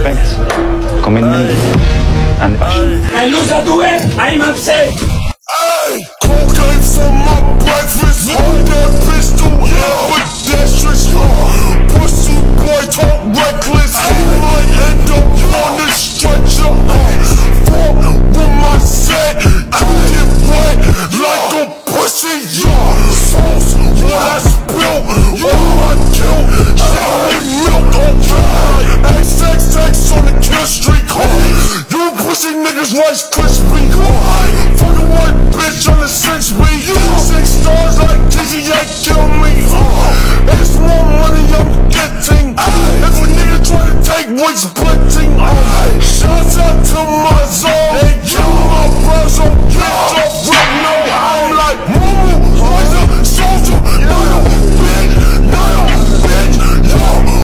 respect, commitment, and passion. And lose a duet, I'm upset. Hey, cocaine for my breakfast. Hold that pistol, yeah, with dexterous. Pussy boy talk reckless. He might end up on the stretcher. Fuck with my set, you get wet like a pussy. Sauce, what I spill, what I kill. Shit milk, okay. XXX on the kill streak. You pussy niggas Rice Krispie. Fucking white bitch on the 6B. 6 stars like GTA, kill me. It's more money I'm getting. If a nigga try to take, we splitting. Shots out.